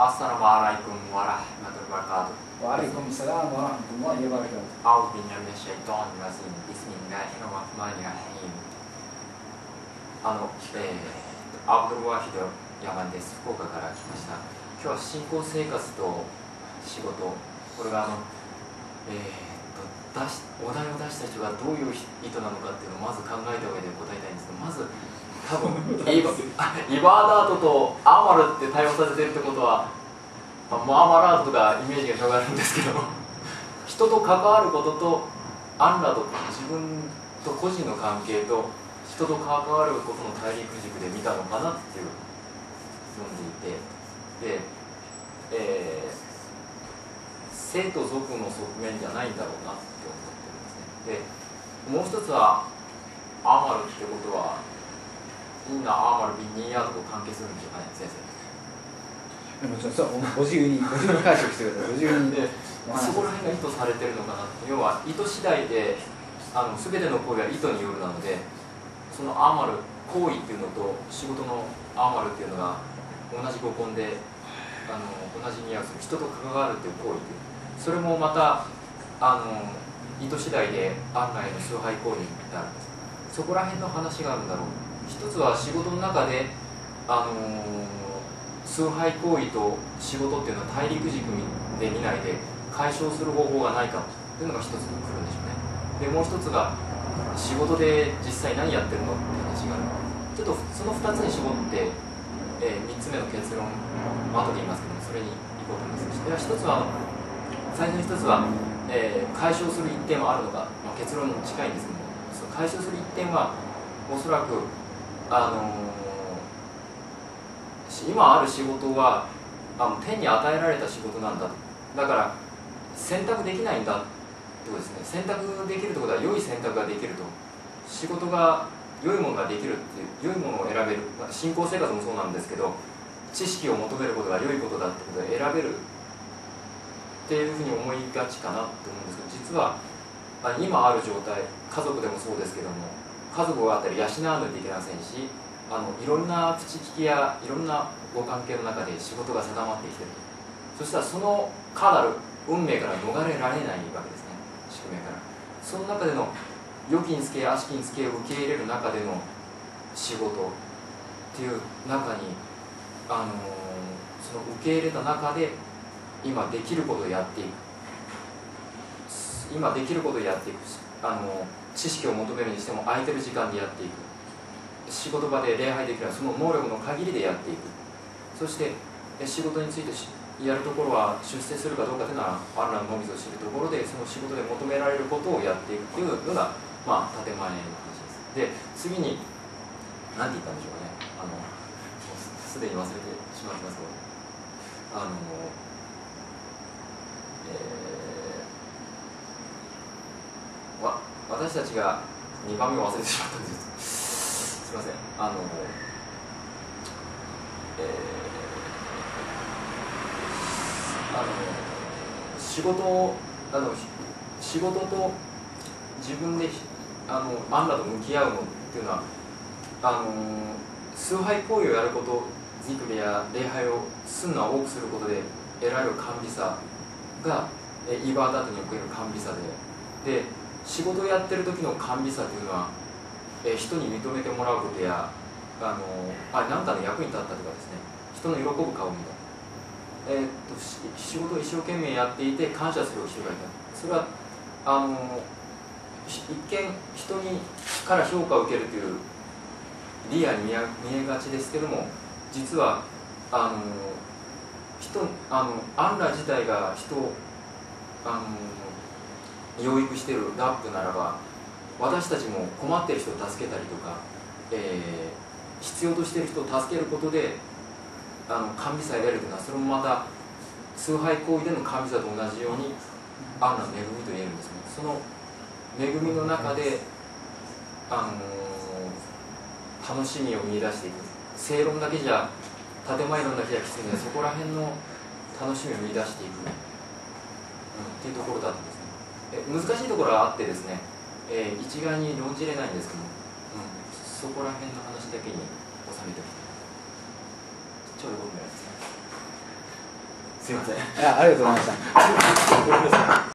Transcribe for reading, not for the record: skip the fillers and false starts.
Assalamualaikum warahmatullahi wabarakatuh. Waalaikumsalam warahmatullahi wabarakatuh. A'udzu billahi minasyaitonir rajim. Bismillahirrahmanirrahim. アブドルワヒドヤマンです。福岡から来ました。今日は信仰生活と仕事、これがお題を出した人がどういう意図なのかっていうのをまず考えた上で答えたいんですけど、まず多分イバーダートとアマルって対応させてるってことは、マーマラートとかイメージが広がるんですけど、人と関わることとアンラと自分と個人の関係と人と関わることの大陸軸で見たのかなっていう読んでいて、で、生と属の側面じゃないんだろうなって思ってるんですね。で、もう一つはアーマルってことはインナーアーマルビニーヤードと関係するんでしょうかね、先生。 もちろんそう、ご自由に解釈してください。ご自由に。 で、そこら辺が意図されてるのかなって、要は意図次第で全ての行為は意図によるなので、そのアーマル行為っていうのと仕事のアーマルっていうのが同じ語根で同じニュアンス、人と関わるっていう行為っていう、それもまた意図次第で案外の崇拝行為になるんです。そこら辺の話があるんだろう。一つは仕事の中で崇拝行為と仕事っていうのは大陸軸で見ないで解消する方法がないかというのが一つ来るんでしょうね。でもう一つが仕事で実際何やってるのって話がある。ちょっとその2つに絞って、3つ目の結論、後で言いますけども、それに行こうと思います。では一つは、最初の一つは、解消する一点はあるのか、結論に近いんですけども、その解消する一点はおそらく今ある仕事は天に与えられた仕事なんだと。だから選択できないんだってことですね。選択できるってことは良い選択ができると、仕事が良いものができるっていう、良いものを選べる、信仰生活もそうなんですけど、知識を求めることが良いことだってことで選べるっていうふうに思いがちかなと思うんですけど、実は今ある状態、家族でもそうですけども、家族があったり養わないといけませんし、いろんな口利きやいろんなご関係の中で仕事が定まってきていると。そしたらそのカーダル運命から逃れられないわけですね、宿命から。その中での良きにつけ悪しきにつけを受け入れる中での仕事っていう中にその受け入れた中で今できることをやっていく、今できることをやっていく、知識を求めるにしても空いてる時間でやっていく、仕事場で礼拝できるのはその能力の限りでやっていく。そして仕事についてやるところは出世するかどうかというのはアンラのみぞ知るところで、その仕事で求められることをやっていくというのが建前の話です。で、次に何て言ったんでしょうかね、すでに忘れてしまってますけど、私たちが2番目を忘れてしまったんです。すいません。仕事と自分でアンラと向き合うのっていうのは崇拝行為をやること、ジクリや礼拝をすんな多くすることで得られる甘美さがイバーダートにおける甘美さで、仕事をやってる時の甘美さというのは人に認めてもらうことや何かの役に立ったとかですね、人の喜ぶ顔を見た、仕事を一生懸命やっていて感謝する人がいた。それは一見人から評価を受けるというリアに見えがちですけども、実はアンラ自体が人を養育しているラップならば、私たちも困っている人を助けたりとか、必要としている人を助けることで甘美さを得られるというのは、それもまた崇拝行為での甘美さと同じようにアンラの恵みと言えるんですね。その恵みの中で楽しみを見出していく。正論だけじゃ、建前論だけじゃきついので、そこら辺の楽しみを見出していく、っていうところだとですね、難しいところはあってですね、一概に論じれないんですけども、そこら辺の話だけに収めておきたい。ちょうど5分ぐらいですね。 すいませんありがとうございました。 ごめんなさい